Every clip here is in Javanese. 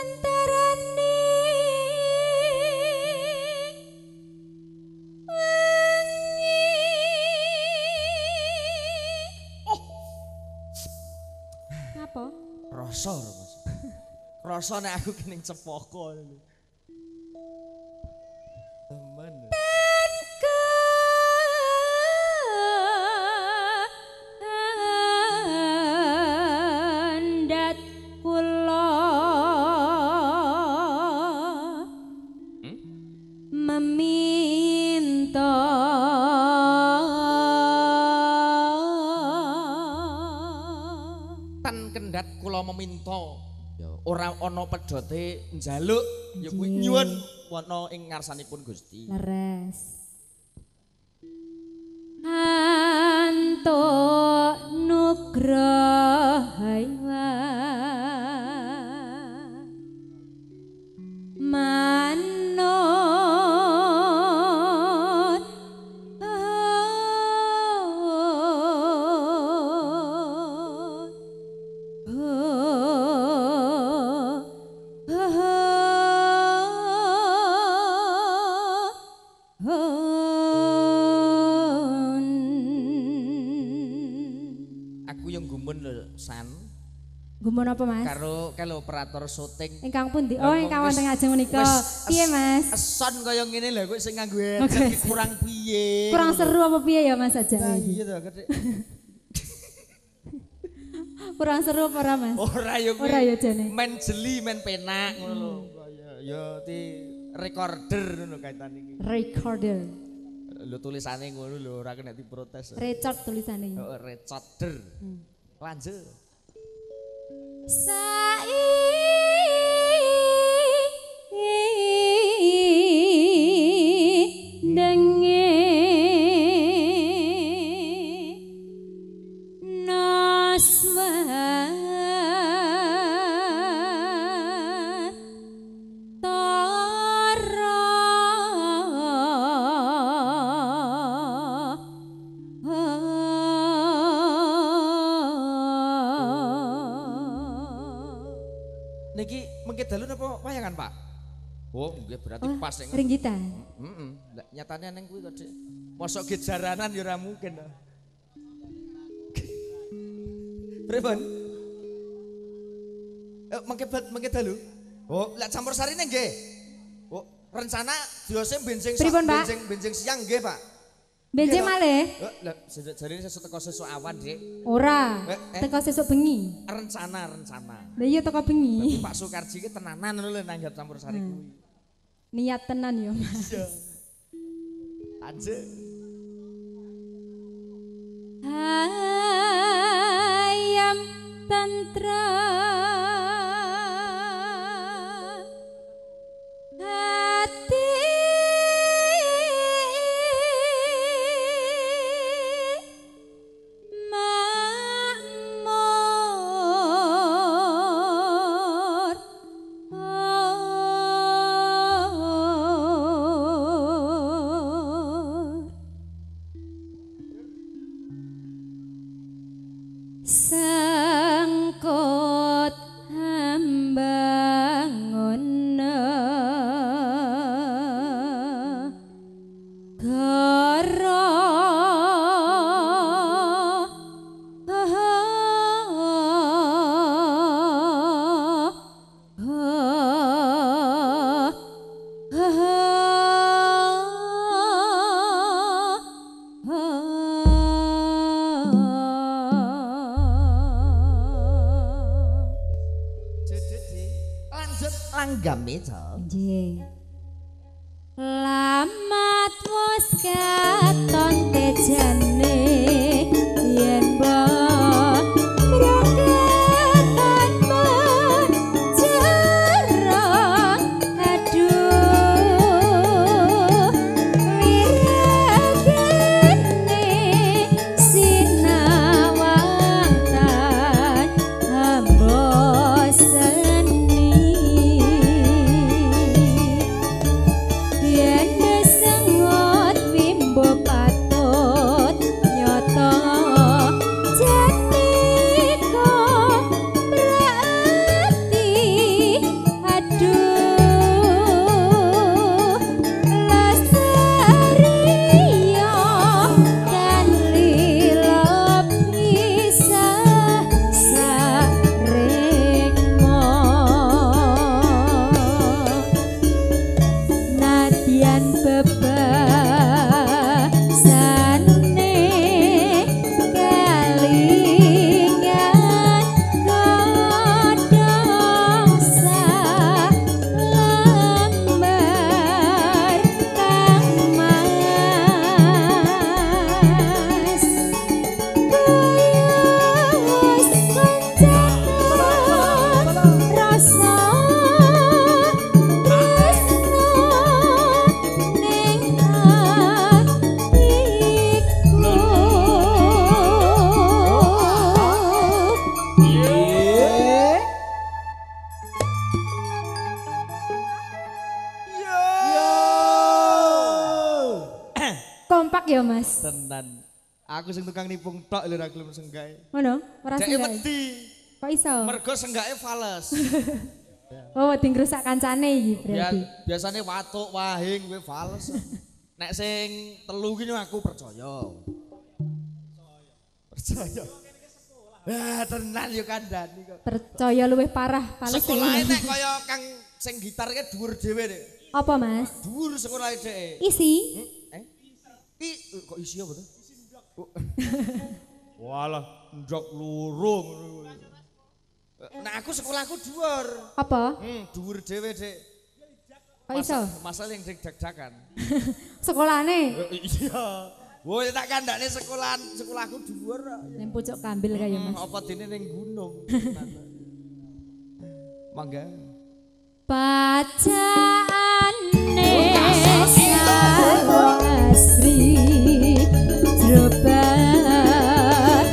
Rasa rasa nek aku kening cepoko temen kandat kula meminta tan kendhat kula meminta ya ora ana pedote njaluk ya kuwi nyuwun wonten ing ngarsanipun Gusti. Leres. Antuk nugraha manut Aku yang gumun lho San. Gumun apa Mas? Karo operator syuting. Ingkang pundi? Oh, ingkang wonten ngajeng menika. Piye Mas? Eson kaya ngene lho kok sing nganggo headset iki kurang piye? Kurang seru apa piye ya Mas aja? Nah, iya to, Gede. Kurang seru apa ora Mas? Ora ya kuwi. Ora ya jane. Men jeli, men penak ngono lho. Kaya ya ti recorder ngono kaitan iki. Recorder. Lho tulisane ngono lho ora kena diprotes. Record tulisane. Heeh, recorder. Lanjut. Denge naswa Niki mengke dalu napa wayangan, Pak? Oh, nggih berarti pas ning. Ringgitan. Heeh. Lah nyatane ning kuwi kok, Dik. Mosok ge jaranan ya ora mungkin. Pripun? Mengke dalu. Oh, lek campur sarine nggih. Oh, rencana diose benjing siang nggih, Pak. Benjing malih? Lah jarine sesuk teko sesuk awan, Dik. Ora. Teko sesuk bengi. Rencana. Lah iya teko bengi. Pak Soekarji ki tenanan lho nanggap campur sari kuwi. Niat tenan ya, Mas. Iya. Anjir. Ayam tantra hati sangkut hambangun gara langgam itu. Nggih. Lamat wis katon tejane yen mbok brangkatan jarang aduh wiragane sinawangtan ambos yen sengot wimbo patut Mas. Tenan. Aku sing tukang nipung tok lho ra gelem senggae. Ngono, ora Deke senggae. wedi. Kok iso? Mergo senggae fales. Oh, wedi ngrusak kancane iki berarti. Biasane watuk wahing kowe fales. Nek sing telu ki aku percaya. Percaya. Wah, tenan yo kandhani kok. Percaya luwih parah fales. Sekolahe nek kaya Kang sing gitar ki dhuwur dhewe nek. Apa, Mas? Dhuwur sekolahe dhek. Isi? Kok isi apa tuh? Walah, ndok loro ngono. Nah aku sekolahku dhuwur. Apa? Dhuwur dhewe, Dik. Kok iso? Masalah yang dak-dakan. Sekolahane? Iya. Woi tak kandhane sekolahku dhuwur. Ning pucuk kambil kaya Mas. Apa dene ning gunung. Mangga. Pacaane asri Drobat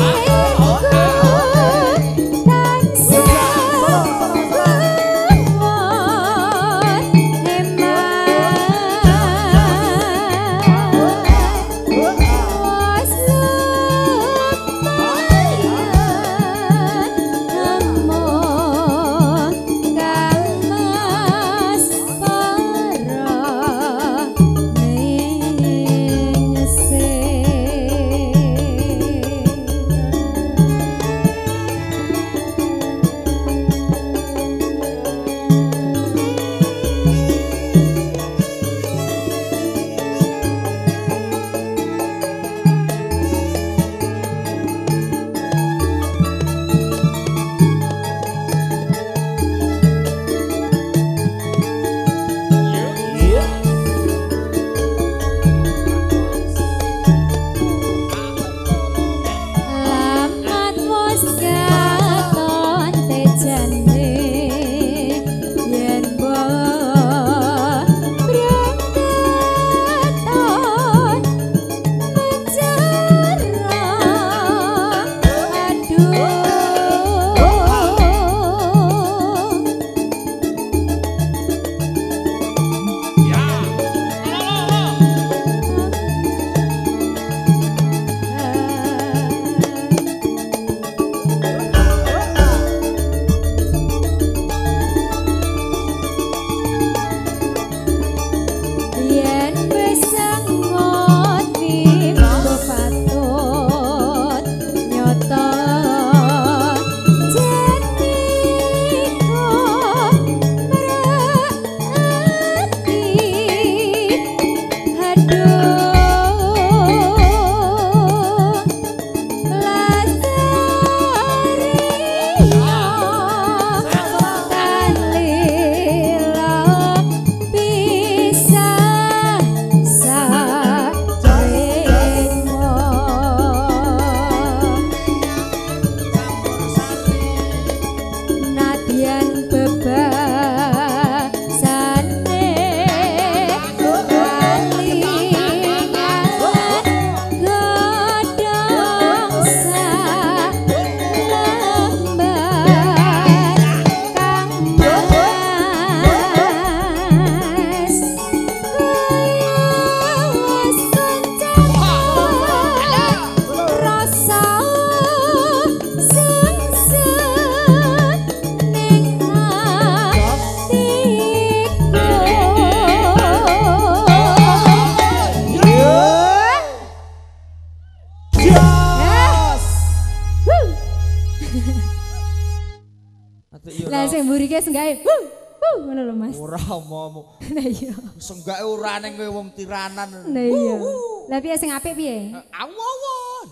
Lah sing mburi ki senggae. Ngono lho Mas. Ora omomu. Lah iya. Senggae ora ning kowe wong tiranan. Lah iya. Lah piye sing apik piye? Awon.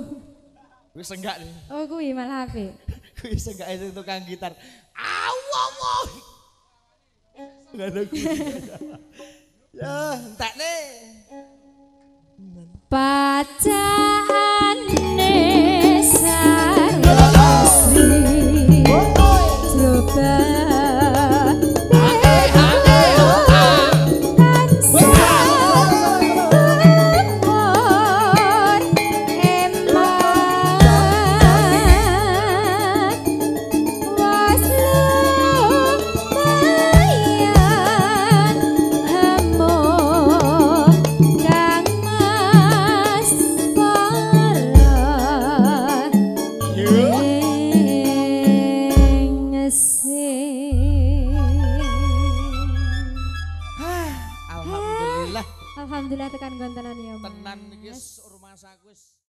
Wis senggak nih. Oh kuwi malah apik. Kuwi senggak sing tukang gitar. Awon. Enggak ada kuwi. Ya, entekne. Pacaane sarasri Drobat Alhamdulillah tekan gontenan ya Mas. Tenan iki rumah saku wis